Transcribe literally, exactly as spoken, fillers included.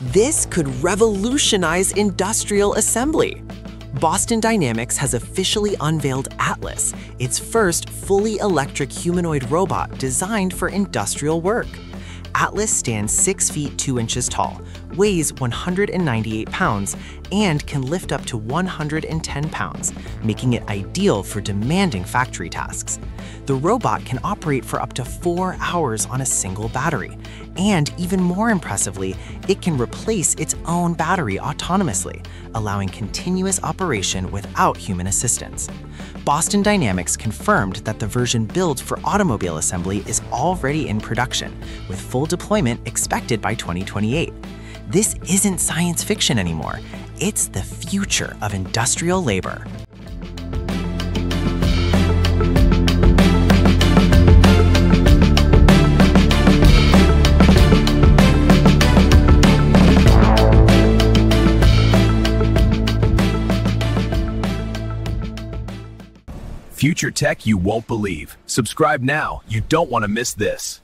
This could revolutionize industrial assembly. Boston Dynamics has officially unveiled Atlas, its first fully electric humanoid robot designed for industrial work. Atlas stands six feet two inches tall, weighs one hundred ninety-eight pounds, and can lift up to one hundred ten pounds, making it ideal for demanding factory tasks. The robot can operate for up to four hours on a single battery, and even more impressively, it can replace its own battery autonomously, allowing continuous operation without human assistance. Boston Dynamics confirmed that the version built for automobile assembly is already in production, with full deployment expected by twenty twenty-eight. This isn't science fiction anymore. It's the future of industrial labor. Future tech you won't believe. Subscribe now. You don't want to miss this.